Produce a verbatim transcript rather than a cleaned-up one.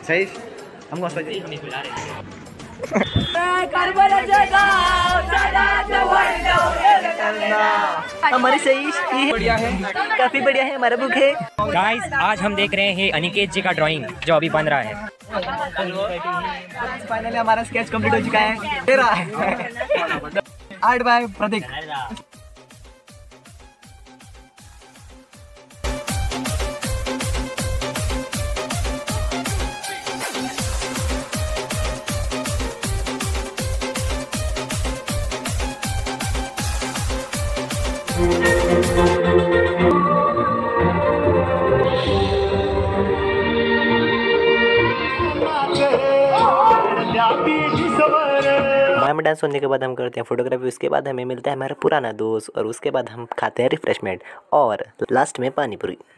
सही हम मस्त हमारी सही बढ़िया है, काफी बढ़िया है हमारा बुक है। गाइस आज हम देख रहे हैं अनिकेत जी का ड्राइंग जो अभी बन रहा है। फाइनली हमारा स्केच कंप्लीट हो चुका है। तेरा art by Prateek. Mime dance होने के बाद हम करते हैं फोटोग्राफी। उसके बाद हमें मिलता है हमारा पुराना दोस्त और उसके बाद हम खाते हैं रिफ्रेशमेंट और लास्ट में पानी पूरी।